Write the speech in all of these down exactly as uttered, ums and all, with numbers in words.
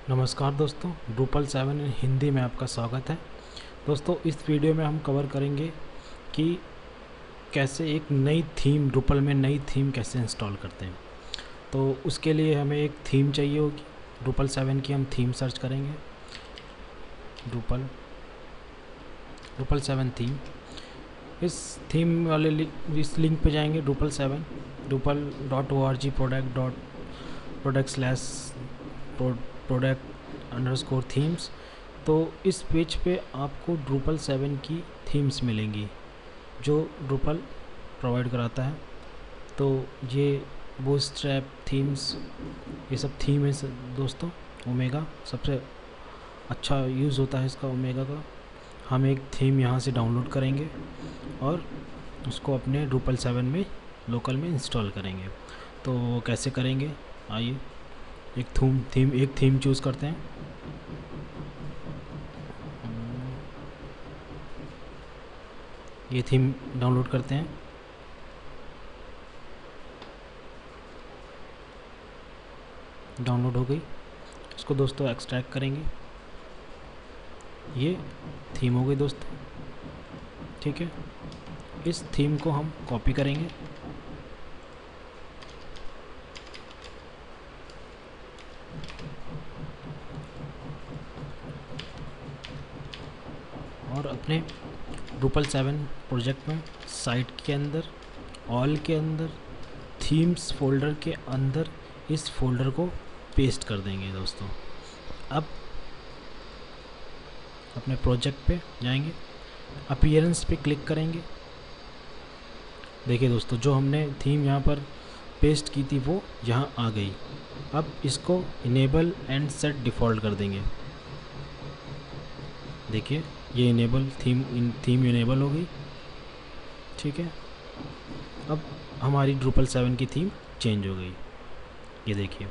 नमस्कार दोस्तों, Drupal seven Hindi में आपका स्वागत है। दोस्तों, इस वीडियो में हम कवर करेंगे कि कैसे एक नई थीम ड्रूपल में नई थीम कैसे इंस्टॉल करते हैं। तो उसके लिए हमें एक थीम चाहिए होगी। ड्रूपल सेवन की हम थीम सर्च करेंगे, ड्रूपल ड्रूपल सेवन थीम। इस थीम वाले लिंक इस लिंक पे जाएंगे, Drupal seven Drupal dot O R G product dot product slash product underscore themes. तो इस पेज पे आपको ड्रूपल सेवन की थीम्स मिलेंगी जो ड्रूपल प्रोवाइड कराता है। तो ये बूटस्ट्रैप थीम्स, ये सब थीम है दोस्तों। ओमेगा सबसे अच्छा यूज़ होता है इसका, ओमेगा का। हम एक थीम यहाँ से डाउनलोड करेंगे और उसको अपने ड्रूपल सेवन में लोकल में इंस्टॉल करेंगे। तो कैसे करेंगे, आइए एक थीम थीम एक थीम चूज़ करते हैं। ये थीम डाउनलोड करते हैं। डाउनलोड हो गई। इसको दोस्तों एक्सट्रैक्ट करेंगे। ये थीम हो गई दोस्तों, ठीक है। इस थीम को हम कॉपी करेंगे और अपने ड्रूपल सेवन प्रोजेक्ट में साइट के अंदर, ऑल के अंदर, थीम्स फोल्डर के अंदर इस फोल्डर को पेस्ट कर देंगे दोस्तों। अब अपने प्रोजेक्ट पे जाएंगे, अपीयरेंस पे क्लिक करेंगे। देखिए दोस्तों, जो हमने थीम यहाँ पर पेस्ट की थी वो यहाँ आ गई। अब इसको इनेबल एंड सेट डिफ़ॉल्ट कर देंगे। देखिए ये इनेबल थीम इन थीम इनेबल हो गई, ठीक है। अब हमारी ड्रूपल सेवन की थीम चेंज हो गई। ये देखिए,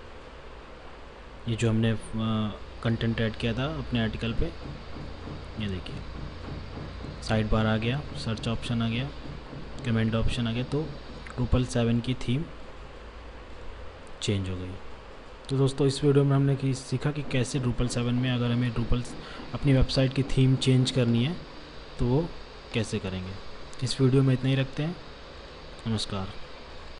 ये जो हमने कंटेंट ऐड किया था अपने आर्टिकल पे, ये देखिए साइड बार आ गया, सर्च ऑप्शन आ गया, कमेंट ऑप्शन आ गया। तो ड्रूपल सेवन की थीम चेंज हो गई। तो दोस्तों, इस वीडियो में हमने कि सीखा कि कैसे ड्रूपल सेवन में अगर हमें ड्रूपल अपनी वेबसाइट की थीम चेंज करनी है तो वो कैसे करेंगे। इस वीडियो में इतना ही रखते हैं। नमस्कार।